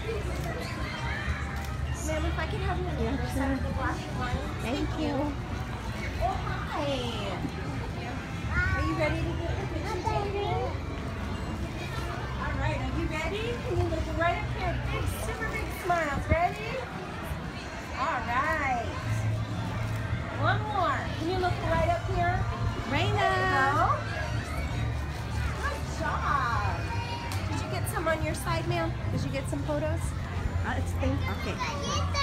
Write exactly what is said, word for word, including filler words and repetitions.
Ma'am, if I could have you on the Yeah, other sure. side of the black line. Thank you. Oh, hi. Are you ready to get your picture taken? All right, are you ready? Can you look right up here? Big, super big smiles. Ready? All right. One more. Can you look right up here? Rheyna. Go. Good job. Did you get some on your side, ma'am? Did you get some photos? Uh, it's pink. Okay.